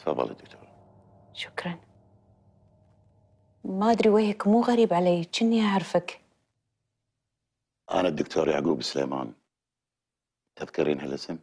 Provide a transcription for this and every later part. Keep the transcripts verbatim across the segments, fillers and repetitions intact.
تفضل يا دكتور. شكرا. ما أدري وجهك مو غريب علي، كني أعرفك. أنا الدكتور يعقوب سليمان، تذكرين هالاسم؟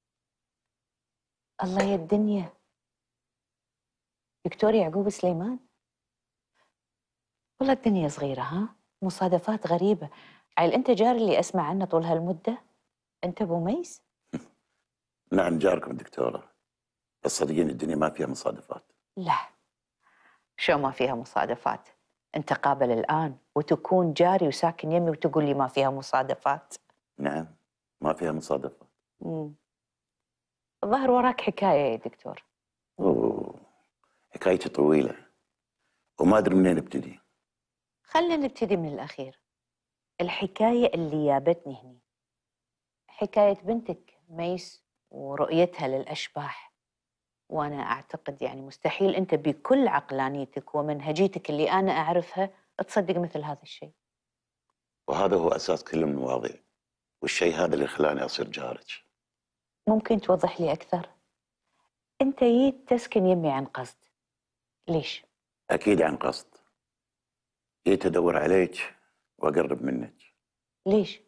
الله يا الدنيا، دكتور يعقوب سليمان. والله الدنيا صغيرة، ها؟ مصادفات غريبة. عيل أنت جار اللي أسمع عنه طول هالمدة؟ أنت أبو ميس؟ نعم جاركم دكتورة، بس صدقيني الدنيا ما فيها مصادفات. لا، شو ما فيها مصادفات؟ أنت قابل الآن وتكون جاري وساكن يمي وتقول لي ما فيها مصادفات؟ نعم ما فيها مصادفات. امم الظاهر وراك حكاية يا دكتور. أوه، حكايتي طويلة وما أدري منين ابتدي. خلينا نبتدي من الأخير. الحكاية اللي جابتني هني حكاية بنتك ميس ورؤيتها للأشباح. وأنا أعتقد يعني مستحيل أنت بكل عقلانيتك ومنهجيتك اللي أنا أعرفها تصدق مثل هذا الشيء. وهذا هو أساس كل المواضيع، والشيء هذا اللي خلاني أصير جارك. ممكن توضح لي أكثر؟ أنت جيت تسكن يمي عن قصد، ليش؟ أكيد عن قصد، جيت أدور عليك وأقرب منك. ليش؟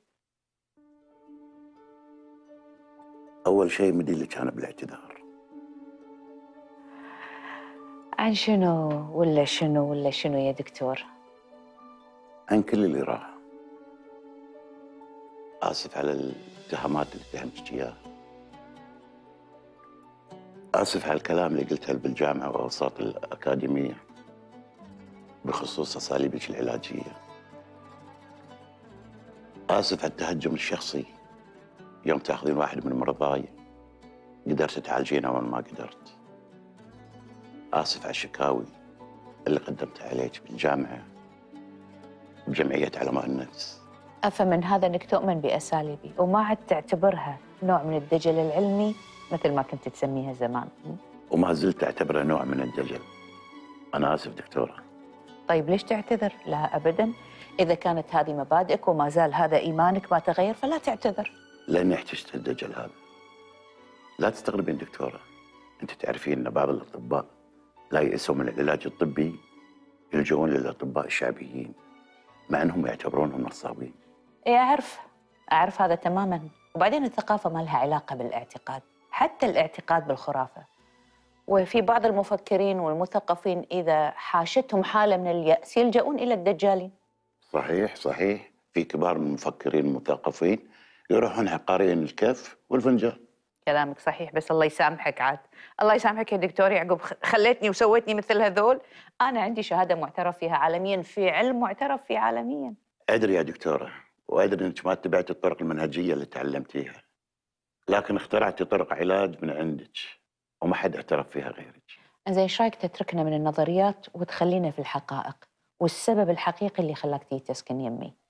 أول شيء مديلك أنا بالاعتذار. عن شنو ولا شنو ولا شنو يا دكتور؟ عن كل اللي راح. آسف على الاتهامات اللي اتهمتك إياها. آسف على الكلام اللي قلته بالجامعة وأوساط الأكاديمية بخصوص أساليبك العلاجية. آسف على التهجم الشخصي يوم تاخذين واحد من مرضاي قدرت تعالجينه وأنا ما قدرت. آسف على الشكاوي اللي قدمتها عليك بالجامعة بجمعية علماء النفس. أفمن هذا أنك تؤمن بأساليبي وما عاد تعتبرها نوع من الدجل العلمي مثل ما كنت تسميها زمان؟ وما زلت أعتبره نوع من الدجل. أنا آسف دكتورة. طيب ليش تعتذر؟ لا أبداً. إذا كانت هذه مبادئك وما زال هذا إيمانك ما تغير فلا تعتذر. لأني احتجت الدجل هذا. لا تستغربين دكتورة، أنت تعرفين أن بعض الأطباء لا يأسوا من العلاج الطبي، يلجؤون للأطباء الشعبيين مع أنهم يعتبرونهم نصابين. إيه أعرف، أعرف هذا تماماً. وبعدين الثقافة ما لها علاقة بالاعتقاد، حتى الاعتقاد بالخرافة. وفي بعض المفكرين والمثقفين إذا حاشتهم حالة من اليأس يلجؤون إلى الدجالين. صحيح صحيح، في كبار من المفكرين المثقفين يروحون عقارين الكف والفنجان. كلامك صحيح، بس الله يسامحك عاد. الله يسامحك يا دكتور يعقوب، خليتني وسويتني مثل هذول. أنا عندي شهادة معترف فيها عالمياً في علم معترف فيه عالمياً. أدري يا دكتورة، وأدري أنك ما اتبعت الطرق المنهجية اللي تعلمتيها، لكن اخترعتي طرق علاج من عندك وما حد اعترف فيها غيرك. زين، ايش رايك تتركنا من النظريات وتخلينا في الحقائق والسبب الحقيقي اللي خلاك تيجي تسكن يمي؟